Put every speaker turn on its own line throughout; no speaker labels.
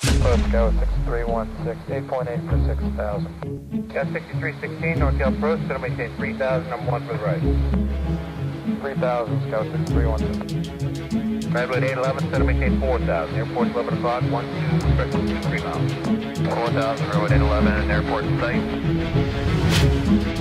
Go 6316, 8.8 for 6,000.
Got 6316, North Pro, still maintain 3,000, I'm 1 for the right.
3,000, Scout 6316.
Redwood 811, still maintain 4,000, airport's 11 o'clock, 1, 2, frequency 3 miles. 4,000, Redwood 811, airport in sight.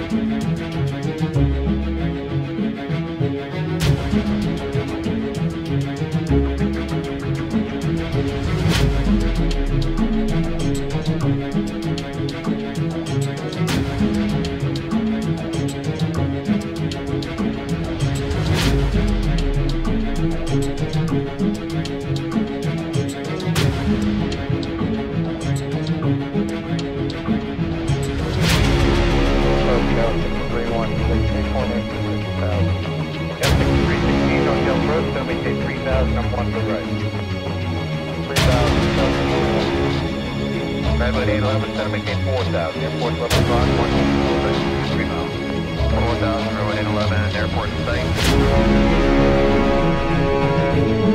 Redwood 811, center maintain 4,000, airport 11 o'clock, 1, 2, 3 miles. 4,000, Redwood 811, airport in sight.